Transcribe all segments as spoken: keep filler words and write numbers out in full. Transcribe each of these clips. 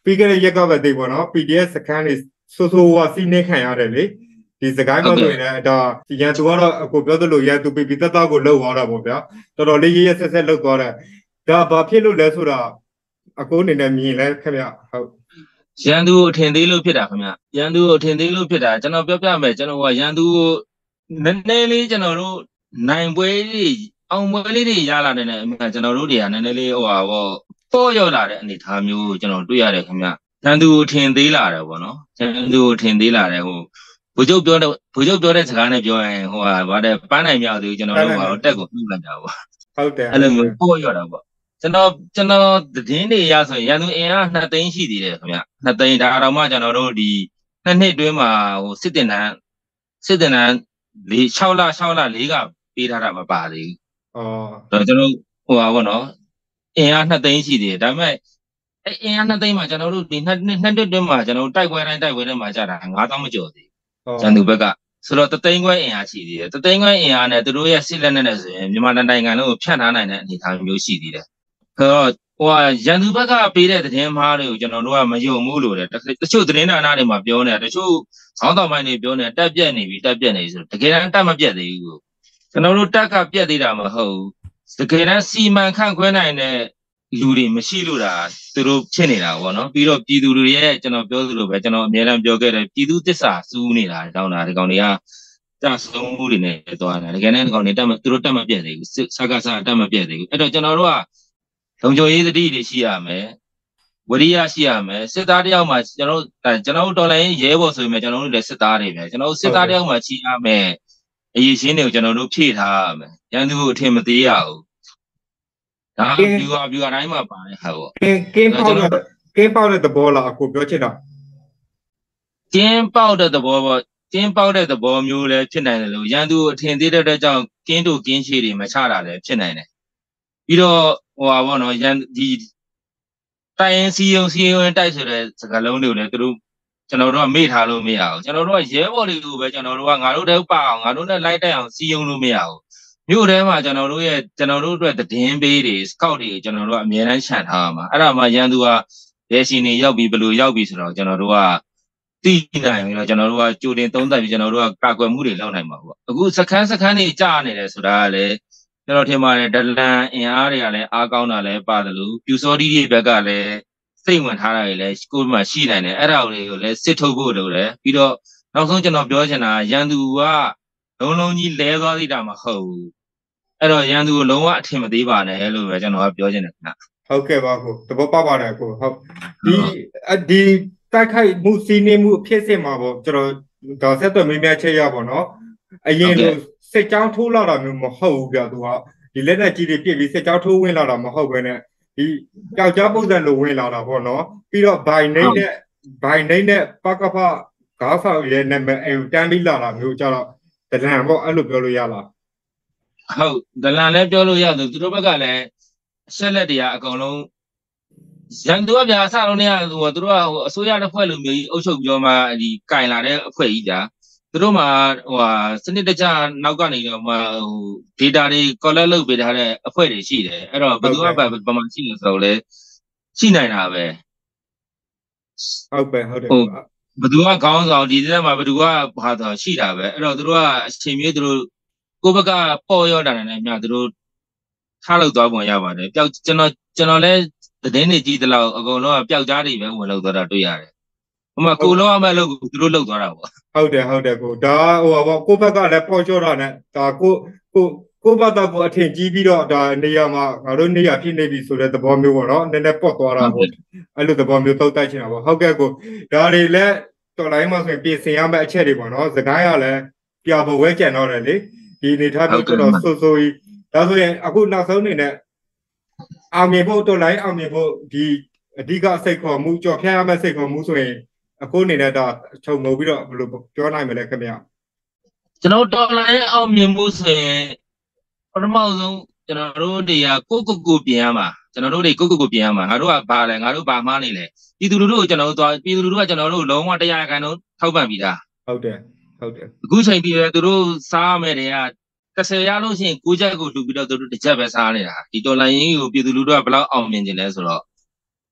ပြီးခဲ့တဲ့ရက်ကပဲသိပေါ့နော် P D F စခန်းတွေဆိုးဆိုးဝါးစီးနှင်းခံရတယ်လေဒီစကိုင်းမှာဆိုရင်လည်းဒါရန်သူကတော့အခုပြောသလိုရန်သူ P P တက်တော့ကိုလှုပ်သွားတာပေါ့ဗျာတော်တော်လေးရရဆက်ဆက်လှုပ်သွားတယ်ဒါဘာဖြစ်လို့လဲဆိုတာအကိုအနေနဲ့မြင်လဲခင်ဗျဟုတ်ရန်သူအထင်သေးလို့ဖြစ်တာခင်ဗျရန်သူအထင်သေးလို့ဖြစ်တာကျွန်တော်ပြောပြမယ်ကျွန်တော်ကရန်သူနည်းနည်းလေးကျွန်တော်တို့နိုင်ပွဲတွေအောင်ပွဲလေးတွေရလာတယ်နဲ့ကျွန်တော်တို့တွေကနည်းနည်းလေးဟိုဟာပေါ့ပေါ်ရောက်လာတဲ့အနေအထားမျိုးကျွန်တော်တွေ့ရတယ်ခင်ဗျရန်သူအထင်သေးလာတယ်ပေါ့နော်ရန်သူအထင်သေးလာတယ်ဟိုဘုချုပ်ပြောတဲ့ဘုချုပ်ပြောတဲ့စကားနဲ့ပြောရင်ဟိုဟာဗါတဲ့ပန်းနိုင်မြောက်သေးကျွန်တော်တို့ကတော့တက်ကိုနှုတ်လိုက်တာပေါ့ဟုတ်တယ်အဲ့လိုမျိုးပေါ်ရောက်တာပေါ့ကျွန်တော်ကျွန်တော်သတင်းတွေရဆိုရင်ရန်သူအင်အားနှစ်သိန်းရှိသေးတယ်ခင်ဗျနှစ်သိန်းဒါတော့မှကျွန်တော်တို့ဒီနှစ်နှစ်တွင်းမှာဟိုစစ်တင်တန်းစစ်တင်တန်း၄၆လ၆လ၄ကပေးထားတာမပါသေးဘူးဩတော့ကျွန်တော်ဟိုပါဘောနော်အင်အားနှစ်သိန်းရှိသေးတယ်ဒါပေမဲ့အဲ့အင်အားနှစ်သိန်းမှာကျွန်တော်တို့ဒီနှစ်နှစ်နှစ်တွင်းမှာကျွန်တော်တို့တိုက်ပွဲတိုင်းတိုက်ပွဲတိုင်းမှာကြာတာငါးသောင်းမကျော်သေးဘူးရန်သူဘက်ကဆိုတော့တသိန်းခွဲအင်အားရှိသေးတယ်တသိန်းခွဲအင်အားနဲ့သူတို့ရဲ့စစ်လက်နက်နဲ့ဆိုရင်မြန်မာနိုင်ငံလုံးကိုဖြန့်ထားနိုင်တဲ့အနေအထားမျိုးရှိသေးတယ်ဆိုတော့ဟိုရန်သူဘက်ကပေးတဲ့သတင်းမှားတွေကိုကျွန်တော်တို့ကမယုံဘူးလို့လေတချို့သတင်းဌာနတွေမှာပြောနေတာတချို့ခေါင်းဆောင်ပိုင်းတွေပြောနေတာတက်ပြက်နေပြီတက်ပြက်နေဆိုတကယ်တမ်းတက်မပြက်သေးဘူးကျွန်တော်တို့တက်ကပြက်သေးတာမဟုတ်ဘူးတကယ်တမ်းစီမံခန့်ခွဲနိုင်တဲ့လူတွေမရှိလို့တာသူတို့ဖြစ်နေတာပေါ့နော်ပြီးတော့ပြည်သူတွေရဲ့ကျွန်တော်ပြောသလိုပဲကျွန်တော်အများအားပြောခဲ့တယ်ပြည်သူသစ္စာစူးနေတာတောင်းတာဒီကောင်တွေကတဆုံးမှုတွေနဲ့သွားတာတကယ်တမ်းဒီကောင်တွေတက်မသူတို့တက်မပြက်သေးဘူးစကားစတက်မပြက်သေးဘူးအဲ့တော့ကျွန်တော်တို့ကလုံခြုံရေးသတိတွေရှိရမယ်ဝရိယရှိရမယ်စစ်သားတယောက်မှကျွန်တော်တို့ကျွန်တော်တို့တော်လိုင်းရဲဘော်ဆိုရင်ကျွန်တော်တို့လည်းစစ်သားတွေပဲကျွန်တော်တို့စစ်သားတယောက်မှချီရမယ်အရေးရှင်းတွေကိုကျွန်တော်တို့ဖြည့်ထားရမယ်ရန်သူကိုအထင်မသေးရဘူးဒါဘီဝါဘီဝါတိုင်းမှာပါတယ်ဟာပေါ့ကင်းကင်းပေါက်တဲ့ကင်းပေါက်တဲ့သဘောလားအခုပြောချင်တာကင်းပေါက်တဲ့သဘောပေါ့ကင်းပေါက်တဲ့သဘောမျိုးလည်းဖြစ်နိုင်တယ်လို့ရန်သူအထင်သေးတဲ့အတွက်ကြောင့်ကင်းတို့ကင်းရှည်တွေမချတာလည်းဖြစ်နိုင်တယ်ပြီးတော့ဟိုပါဘောနော်ရန်ဒီတိုင်ရင်စီယုံစီယုံတိုက်ဆိုတဲ့စကားလုံးတွေကိုလည်းသူတို့ကျွန်တော်တို့ကမေ့ထားလို့မရဘူးကျွန်တော်တို့ကရဲဘော်တွေကိုပဲကျွန်တော်တို့ကငါတို့တည်းပအောင်ငါတို့နဲ့လိုက်တိုက်အောင်စီယုံလို့မရဘူးမြို့ထဲမှာကျွန်တော်တို့ရဲ့ကျွန်တော်တို့အတွက်သတင်းပေးတွေစကောက်တွေကိုကျွန်တော်တို့ကအများအားခြံထားရမှာအဲ့ဒါမှရန်သူကရဲရှင်တွေရောက်ပြီးဘယ်လိုရောက်ပြီးဆိုတော့ကျွန်တော်တို့ကသိနိုင်ပြီးတော့ကျွန်တော်တို့ကကြိုတင်သုံးသပ်ပြီးကျွန်တော်တို့ကကာကွယ်မှုတွေလုပ်နိုင်မှာပေါ့အခုစခန်းစခန်းတွေကြားနေတယ်ဆိုတာကလည်းကျွန်တော်ထင်ပါတယ်ဒလန်အင်အားတွေကလည်းအားကောင်းတာလည်းပါတယ်လို့ပြူစောဒီတွေဘက်ကလည်းစိတ်ဝင်ထားတာတွေလည်းကိုယ်မှရှိနိုင်တယ်အဲ့ဒါတွေကိုလည်းစစ်ထုတ်ဖို့လုပ်တယ်ပြီးတော့နောက်ဆုံးကျွန်တော်ပြောချင်တာရန်သူကလုံးလုံးကြီးလဲသွားသေးတာမဟုတ်ဘူးအဲ့တော့ရန်သူကိုလုံးဝအထင်မသေးပါနဲ့လို့ပဲကျွန်တော်ကပြောချင်တယ်ခင်ဗျဟုတ်ကဲ့ပါကိုသဘောပေါက်ပါတယ်ကိုဟုတ်ဒီဒီတိုက်ခိုက်မှုစီးနှင်းမှုအဖြစ်အပျက်မှာပေါ့ကျွန်တော်ဒါဆက်သွယ်မိများချက်ရပါတော့အရင်လိုစစ်ကြောင်းထိုးလာတာမျိုးမဟုတ်ဘူးပြသူကဒီလက်နက်ကြီးတွေပြစ်ပြီးစစ်ကြောင်းထိုးဝင်လာတာမဟုတ်ဘဲနဲ့ဒီကြောက်ကြားပုံစံလိုဝင်လာတာပေါ့နော်ပြီးတော့ဘိုင်နေနဲ့ဘိုင်နေနဲ့ပကဖကားဆောင်ရဲ့နာမည်အတန်းပြီးလာတာမျိုးကြတော့ဒလန်ပေါ့အဲ့လိုပြောလို့ရလားဟုတ်ဒလန်လည်းပြောလို့ရတယ်သူတို့ဘက်ကလည်းဆက်လက်တွေကအကုန်လုံးရန်သူကဗျာအစလုံးတွေကသူတို့ကအစိုးရတစ်ဖွဲ့လိုမျိုးကြီးအုပ်ချုပ်ပြောမှဒီကင်လာတဲ့အဖွဲ့ကြီးကြာသူတို့မှာဟိုဟာစနစ်တကျနောက်ကနေတော့ဟို data တွေ collect လုပ်ပေးထားတဲ့အဖွဲ့တွေရှိတယ်အဲ့တော့ဘယ်သူကပမာရှိလို့ဆိုတော့လေရှိနိုင်တာပဲဟုတ်ပဲဟုတ်တယ်ဘယ်သူကခေါင်းဆောင်ဒီတက်မှာဘယ်သူကဘာသာရှိတာပဲအဲ့တော့သူတို့ကအချိန်မြေးသူတို့ကိုဘက်ကပေါ်ရောတာနဲ့အများသူတို့ထားလို့သွားပုံရပါတယ်ပျောက်ကျွန်တော်ကျွန်တော်လည်းသတင်းတွေကြည့်သလောက်အကုန်လုံးကပျောက်ကြားတွေပဲဝင်လောက်သွားတာတွေ့ရတယ်ဟိုမှာကိုလုံးအမဲ့လို့သူတို့လောက်သွားတာပေါ့ဟုတ်တယ်ဟုတ်တယ်ကိုဒါဟိုပါပေါ့ကိုဘက်ကလည်းပေါ်ကျော်တာနဲ့ဒါကိုကိုကိုဘက်ကတော့အထင်ကြီးပြီးတော့ဒါနေရာမှာငါတို့နေရာဖြစ်နေပြီဆိုတဲ့သဘောမျိုးပေါ့နော်နည်းနည်းပေါ့သွားတာပေါ့အဲ့လိုသဘောမျိုးသုတ်တိုက်ချင်တာပေါ့ဟုတ်ကဲ့ကိုဒါတွေလည်းတော်လိုင်းမှာဆိုရင်ပြင်ဆင်ရမယ့်အချက်တွေပေါ့နော်စကိုင်းကလည်းပြဖို့ဝဲကြံတော့တယ်လေဒီနေထားပြီးတော့ဆိုဆိုကြီးဒါဆိုရင်အခုနောက်ဆုံးနေနဲ့အောင်မြင်ဖို့တော်လိုင်းအောင်မြင်ဖို့ဒီအဓိကစိတ်ခေါ်မှုကြော်ဖြတ်ရမယ့်စိတ်ခေါ်မှုဆိုရင်အခုအနေနဲ့တော့ခြုံငုံပြီးတော့ဘယ်လိုပြောနိုင်မလဲခင်ဗျာကျွန်တော်တော်လိုင်းအောင်မြင်မှုဆိုရင်ပထမဆုံးကျွန်တော်တို့တွေကကိုကိုကိုပြင်ရမှာကျွန်တော်တို့တွေကိုကိုကိုပြင်ရမှာငါတို့ကဘာလဲငါတို့ဘာမှားနေလဲပြည်သူလူထုကိုကျွန်တော်တို့သွားပြည်သူလူထုကကျွန်တော်တို့လုံးဝတရားရခိုင်တော့ထောက်ပံ့ပြီးသားဟုတ်တယ်ဟုတ်တယ်အခုချိန်တည်းသူတို့စားရမယ်တွေကတစ်ဆယ်ရလို့ရှိရင်ကိုချက်ကိုလှူပြီးတော့သူတို့တစ်ချက်ပဲစားနေတာဒီတော်လိုင်းရင်းကိုပြည်သူလူထုကဘယ်လောက်အောင်မြင်နေလဲဆိုတော့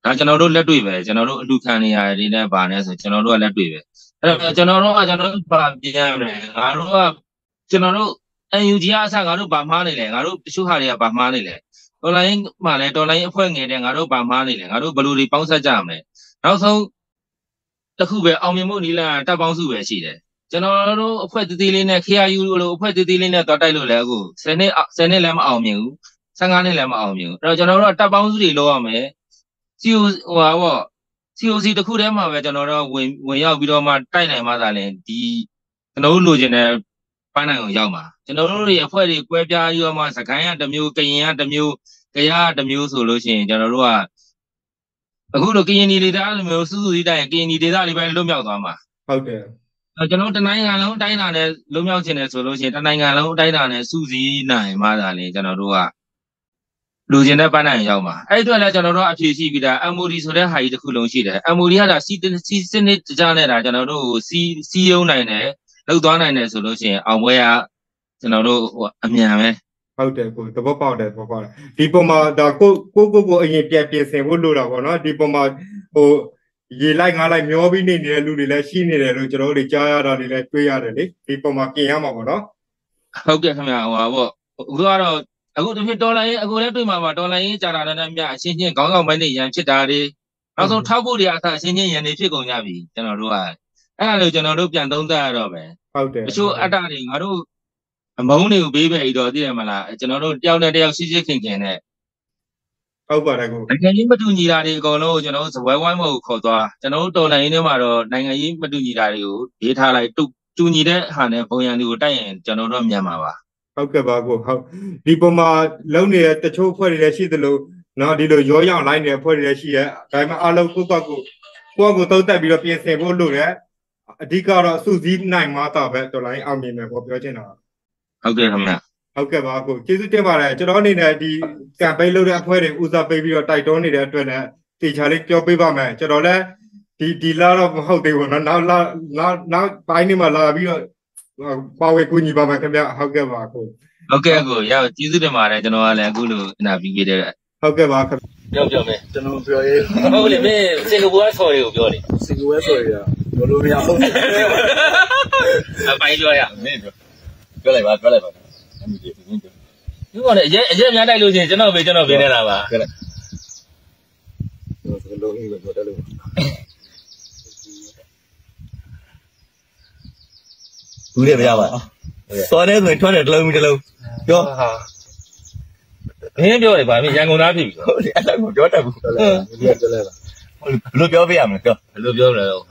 ဒါကျွန်တော်တို့လက်တွေ့ပဲကျွန်တော်တို့အလူခံနေရတယ်နဲ့ဗာနဲ့ဆိုကျွန်တော်တို့ကလက်တွေ့ပဲအဲ့တော့ကျွန်တော်တို့ကကျွန်တော်တို့ဗာပြန်ရမယ်ငါတို့ကကျွန်တော်တို့ အန် ယူ ဂျီ အစားငါတို့ဗာမှားနေလေငါတို့တချို့ဟာတွေကဗာမှားနေလေတော်လိုင်းမှလည်းတော်လိုင်းအဖွဲ့ငယ်တဲ့ငါတို့ဗာမှားနေလေငါတို့ဘယ်လိုတွေပေါင်းဆက်ကြမလဲနောက်ဆုံးတစ်ခုပဲအောင်မြင်မှုနီလာတပ်ပေါင်းစုပဲရှိတယ်ကျွန်တော်တို့အဖွဲ့တီးတီးလေးနဲ့ K R U လို့အဖွဲ့တီးတီးလေးနဲ့တွားတိုက်လို့လည်းအခု10နှစ်10နှစ်လည်းမအောင်မြင်ဘူး15နှစ်လည်းမအောင်မြင်ဘူးအဲ့တော့ကျွန်တော်တို့ကတပ်ပေါင်းစုတွေလောက်ရမယ် C O ဟိုဟာပေါ့ C O C တစ်ခုတည်းမှာပဲကျွန်တော်တို့ဝင်ဝင်ရောက်ပြီးတော့မှတိုက်နိုင်မှသာလဲဒီကျွန်တော်တို့လိုချင်တဲ့ပန်းနိုင်ကိုရောက်မှာကျွန်တော်တို့တွေအဖွဲ့တွေကွဲပြားပြီးတော့မှစကိုင်းကတစ်မျိုးကရင်ကတစ်မျိုးကရကတစ်မျိုးဆိုလို့ရှိရင်ကျွန်တော်တို့ကအခုလိုကရင်ဒီဒေသလိုမျိုးစုစုစည်းတိုင်းကရင်ဒီဒေသလေးပဲလွတ်မြောက်သွားမှာဟုတ်တယ်ကျွန်တော်တနိုင်ငံလုံးတိုင်းတာနဲ့လွတ်မြောက်ခြင်းနဲ့ဆိုလို့ရှိရင်တနိုင်ငံလုံးတိုင်းတာနဲ့စုစည်းနိုင်မှသာလေကျွန်တော်တို့ကလူကျင်တဲ့ပန်းနိုင်ရောက်မှာအဲ့အတွက်လည်းကျွန်တော်တို့အဖြေရှိပြီးသား M O D ဆိုတဲ့ဟာကြီးတစ်ခုလုံးရှိတယ် M O D ကဒါစီစီစနစ်ကြားနဲ့ဒါကျွန်တော်တို့စီစီယုံနိုင်တယ်လောက်သွားနိုင်တယ်ဆိုလို့ရှိရင်အောင်ပွဲကကျွန်တော်တို့ဟိုအမြန်ပဲဟုတ်တယ်ကိုသဘောပေါက်တယ်သဘောပေါက်တယ်ဒီပုံမှာဒါကိုကိုကိုကိုအရင်ပြန်ပြင်ဆင်ဖို့လိုတာပေါ့နော်ဒီပုံမှာဟိုရေလိုက်ငါလိုက်မျောပြီးနေနေတဲ့လူတွေလည်းရှိနေတယ်လို့ကျွန်တော်တို့ကြားရတာတွေလည်းတွေ့ရတယ်လေဒီပုံမှာပြင်ရမှာပေါ့နော်ဟုတ်ကဲ့ခင်ဗျာဟိုပါပေါ့အခုကတော့အခုတစ်ဖြစ်တော်လိုင်းအခုလည်းတွေ့မှာပါတော်လိုင်းရေးကြာတာနဲ့မြအချင်းချင်းခေါင်းဆောင်ပိုင်းတွေရန်ဖြစ်တာတွေနောက်ဆုံးထောက်ဖို့တွေအစားအချင်းချင်းရန်တွေဖြစ်ကုန်ကြပြီကျွန်တော်တို့ကအဲ့ဒါလို့ကျွန်တော်တို့ပြန်သုံးသပ်ရတော့ပဲဟုတ်တယ်တချို့အတ္တတွေငါတို့အမုန်းတွေကိုပေးပဲပြီးတော့သိရမလားကျွန်တော်တို့တယောက်နဲ့တယောက်ရှိရှိခင်ခင်နဲ့ဟုတ်ပါတယ်ကိုနိုင်ငံရေးမတူညီတာတွေအကုန်လုံးကျွန်တော်တို့ဇဝဲဝိုင်းမဟုတ်ခေါ်သွားကျွန်တော်တို့တော်လိုင်းရင်းထဲမှာတော့နိုင်ငံရေးမတူညီတာတွေကိုဒေးထားလိုက်တူတူညီတဲ့ဟာနဲ့ပုံရံတွေကိုတိုက်ရင်ကျွန်တော်တို့မြန်မှာပါဟုတ်ကဲ့ပါကိုဟုတ်ဒီပုံမှာလုံးနေတဲ့တချို့အဖွဲ့တွေလည်းရှိသလိုနော်ဒီလိုရောရောင်းလိုက်နေတဲ့အဖွဲ့တွေလည်းရှိရဲဒါပေမဲ့အားလုံးကိုယ့်ဘက်ကိုကိုယ့်ကိုသုံးသက်ပြီးတော့ပြင်ဆင်ဖို့လိုတယ်အဓိကတော့စုစည်းနိုင်မှသာပဲတော်လိုင်းအောင်မြင်မယ်ပေါ့ပြောချင်တာဟုတ်ကဲ့ခင်ဗျဟုတ်ကဲ့ပါကိုကျေးဇူးတင်ပါတယ်ကျွန်တော်အနေနဲ့ဒီကမ်ပိန်းလုပ်တဲ့အဖွဲ့တွေဦးစားပေးပြီးတော့တိုက်တွန်းနေတဲ့အတွက်လည်းတေချာလေးပြောပေးပါမယ်ကျွန်တော်လည်းဒီဒီလာတော့မဟုတ်သေးဘူးနော်နောက်လာနောက်ပိုင်းနေမှာလာပြီးတော့ပါဝေကူညီပါမယ်ခင်ဗျဟုတ်ကဲ့ပါကိုဟုတ်ကဲ့ကိုရောက်ကျေးဇူးတင်ပါတယ်ကျွန်တော်ကလည်းအခုလိုအနာပြီးပေးတဲ့ဟုတ်ကဲ့ပါခင်ဗျပြောပြောမယ်ကျွန်တော်ပြောရေးဟုတ်လေမင်းစင်ကာပူကဆော်ရီကိုပြောတယ်စင်ကာပူကဆော်ရီကပြောလို့မရဘူးအပိုင်းပြောရမင်းပြောပြောလိုက်ပါပြောလိုက်ပါအမြင်ကြီးဒီကောင်လည်းအရင်အရင်များတိုက်လို့ချင်းကျွန်တော်ပဲကျွန်တော်ပဲနေတာပါပြောလိုက်ကျွန်တော်လုံးကြီးပဲပြောတယ်လို့ဘူးရပြပါစော်နေဆိုရင်ထွက်တယ်တစ်လုံးတစ်လုံးပြောဟာဘင်းပြောတယ်ဗာမင်းရန်ကုန်သားဖြစ်ပြီဟုတ်တယ်အဲ့ဒါကိုပြောတတ်ဘူးဟုတ်လားဒီကပြောလိုက်ပါဘယ်လိုပြောပြရမလဲပြောဘယ်လိုပြောလဲဟုတ်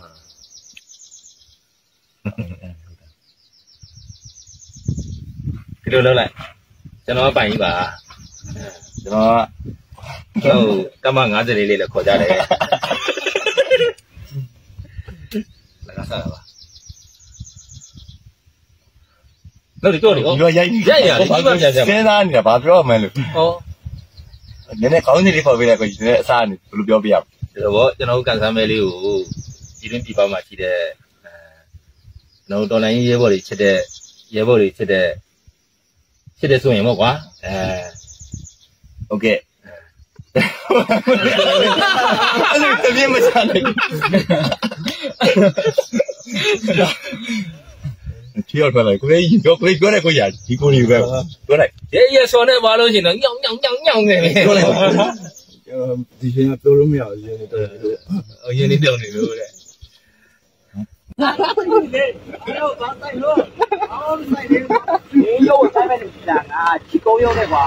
ဒီလိုလုပ်လိုက်ကျွန်တော်ပိုင်ကြီးပါကျွန်တော်ဟိုကမငါးสิบလေးလေးလည်းခေါ်ကြတယ်လက်ကစားပါလို့တော့လေဟောရိုက်ရိုက်ရိုက်ရလေဒီမှာပြန်ပြန်စဉ်းစားနေတာဘာပြောမှန်းလို့ဟောနည်းနည်းကောင်းစီလေးပေါ်ပေးလိုက်ကိုဒီနေ့အစားနေဘယ်လိုပြောပြရမလဲဒါတော့ကျွန်တော်တို့ကန်ဆန်းမဲလေးကိုဒီတွင်းပြပမှာရှိတဲ့အဲကျွန်တော်တော်လိုင်းရဲဘော်တွေချစ်တဲ့ရဲဘော်တွေချစ်တဲ့ချစ်တဲ့ဆိုရင်ပေါ့ကွာအဲဟုတ်ကဲ့အဲ့လိုတပြင်းမချနိုင်ချီရောက်ထွက်လိုက်ကိုကြီးပြောကိုကြီးပြောတယ်ကိုကြီးဒီကိုကြီးပဲပြောလိုက်ရဲရဲစော်နေပါလို့ရှင်တော့ညောင်ညောင်ညောင်ညောင်နေပြောလိုက်ဒီချိန်ကပြောလို့မရဘူးရင်းနေတော့အရင်လေးတောင်းနေလို့တဲ့那那不是的，没有刚才说，好在的，没有在那里讲啊，去狗有的话。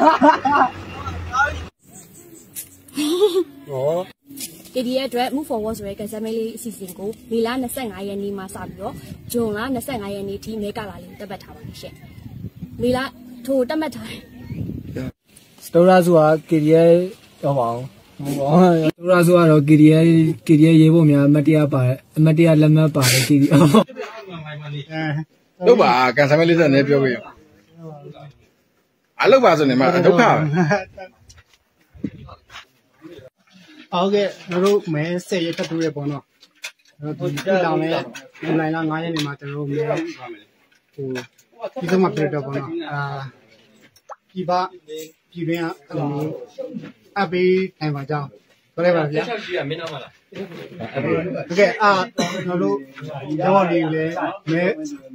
哦。K D A အတွက် move forward ဆိုတဲ့ကစားမဲလေးအစီအစဉ်ကိုမေလ25ရက်နေ့မှာစပြီးတော့ဂျွန်လ25ရက်နေ့ထိမဲကာလာလေးတက်ပတ်ထားပါလိမ့်ရှင်။မေလထိုတက်မှတ်ထားစတိုရာဆိုတာ K D A တော့ပါအောင်ဟုတ်ပါဘူးတော်ရဆိုတော့ K D A K D A ရေးဖို့များအမတ်တရားပါတယ်အမတ်တရားလက်မှတ်ပါတယ် K D A လို့ပါကန်ဆယ်မဲလေးစက်နဲ့ပြောပြရအလုပ်ပါဆိုနေမှာဒုက္ခပဲဟုတ်ကဲ့တို့တို့မဲဆယ်ရက်ထပ်တိုးရပေါ့နော်တို့ဒီတောင်းလဲဒီလိုင်းလာ9ရက်နေမှာတို့မဲဟိုဒီကမှပြတော့ပေါ့နော်အာဒီပါပြည်ပင်းအလိုအပေးနိုင်ပါကြောင်းဟုတ်ကဲ့ပါဗျာဆက်ရှိရမင်းတော့မလားဟုတ်ကဲ့အာကျွန်တော်တို့ရဲဘော်တွေလည်းမဲ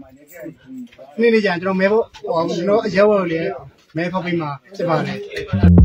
နေ့နေ့ကျရင်ကျွန်တော်မဲဖို့ဟိုကျွန်တော်ရဲဘော်တွေလည်းမဲဖောက်ပြီးမှဖြစ်ပါတယ်